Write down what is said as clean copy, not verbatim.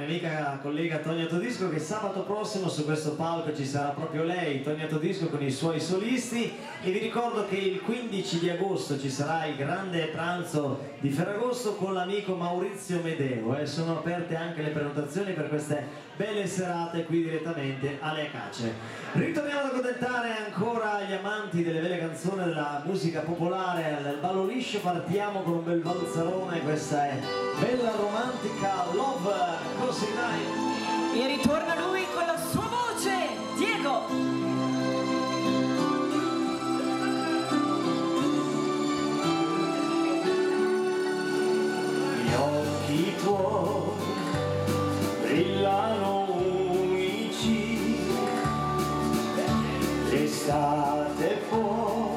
amica collega Tonia Todisco, che sabato prossimo su questo palco ci sarà proprio lei, Tonia Todisco, con i suoi solisti. E vi ricordo che il 15 di agosto ci sarà il grande pranzo di Ferragosto con l'amico Maurizio Medeo, sono aperte anche le prenotazioni per queste belle serate qui direttamente alle Acacie. Ritorniamo ad accontentare ancora gli amanti delle belle canzoni della musica popolare al ballo liscio. Partiamo con un bel valzarone, questa è bella romantica Love Così Dai. E ritorna lui con la sua voce, Diego. Gli occhi tuoi brillano unici, l'estate fuori